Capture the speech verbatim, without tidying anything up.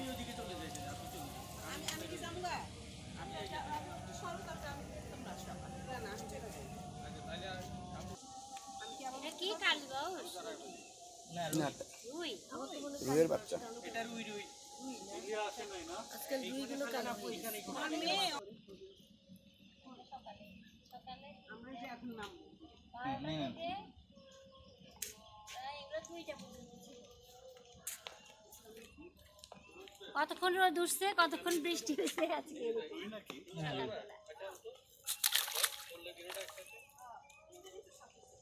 ওদিকে চলে যাই আপনি চলে আমি আমি কি যাবো গা আমি সরু তাতে আমি তোমরা সবাই না না আমি চলে যাই তাহলে আমি কি আবার এটা কি কালবাউস না না রুই আমার তো মনে রুইয়ের বাচ্চা এটা রুই রুই ইয়ে আসে নাই না আজকাল রুইগুলো কালো হয়ে গেছে। আমার মেয়ে সকালে আমরা যে এখন নাম বারোটা থেকে এগুলো দুইটা পর্যন্ত ছিল। কতক্ষণ রোদ উঠছে কতক্ষণ বৃষ্টি হয়েছে আজকে সকালবেলা